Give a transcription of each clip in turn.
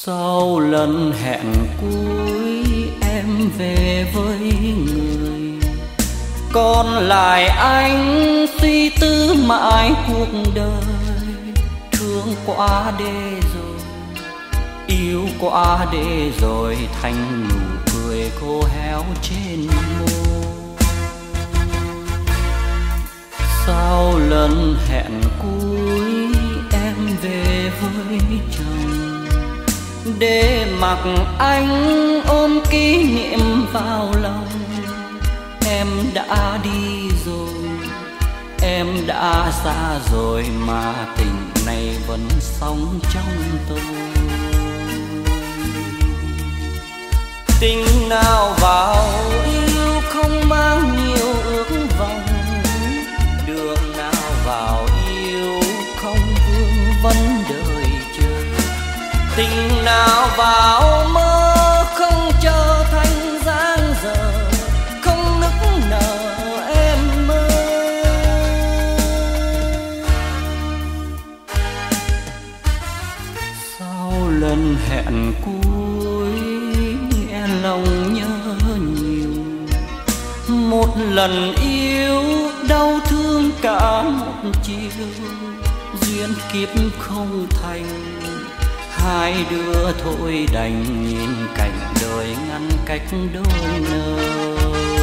Sau lần hẹn cuối em về với người, còn lại anh suy tư mãi cuộc đời. Thương quá đê rồi, yêu quá đê rồi, thành nụ cười khô héo trên môi. Sau lần hẹn cuối em về với chồng, để mặc anh ôm kỷ niệm vào lòng. Em đã đi rồi, em đã xa rồi, mà tình này vẫn sống trong tôi. Tình nào vào yêu không mang nhiều ước vọng, đường nào vào yêu không vương vấn đời chờ. Tình nào vào mơ không trở thành dáng dở, không nức nở em mơ. Sau lần hẹn cuối nghe lòng nhớ nhiều, một lần yêu đau thương cả một chiều. Duyên kiếp không thành, hai đứa thôi đành nhìn cảnh đời ngăn cách đôi nơi.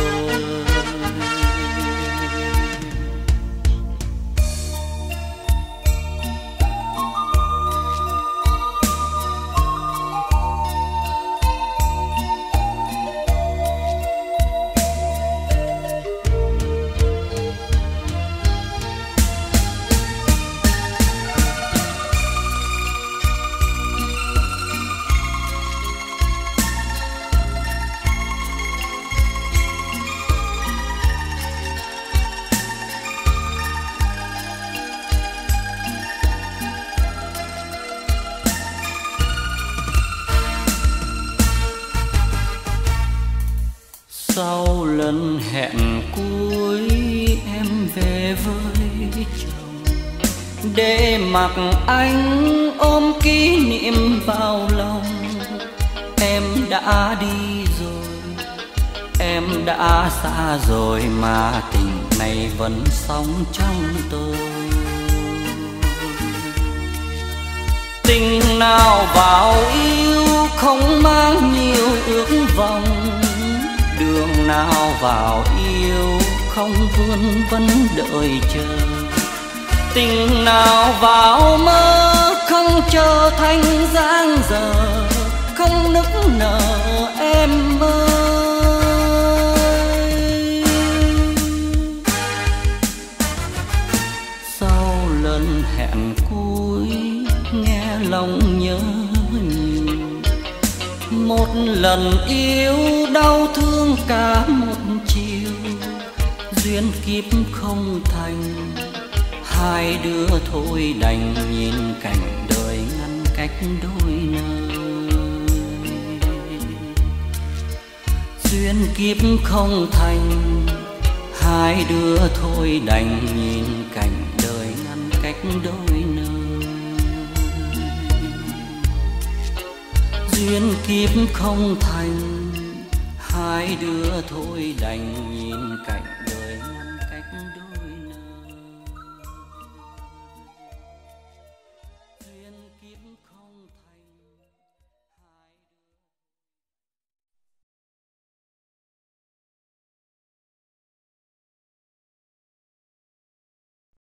Sau lần hẹn cuối em về với chồng, để mặc anh ôm kỷ niệm vào lòng. Em đã đi rồi, em đã xa rồi, mà tình này vẫn sống trong tôi. Tình nào vào yêu không mang nhiều ước vọng, đường nào vào yêu không vươn vấn đợi chờ. Tình nào vào mơ không trở thành dáng dở, không nức nở em ơi. Sau lần hẹn cuối nghe lòng nhớ nhiều, một lần yêu đau thương cả một chiều. Duyên kiếp không thành, hai đứa thôi đành nhìn cảnh đời ngăn cách đôi nơi. Duyên kiếp không thành, hai đứa thôi đành nhìn cảnh đời ngăn cách đôi nơi. Duyên kiếp không thành, hai đứa thôi đành nhìn cảnh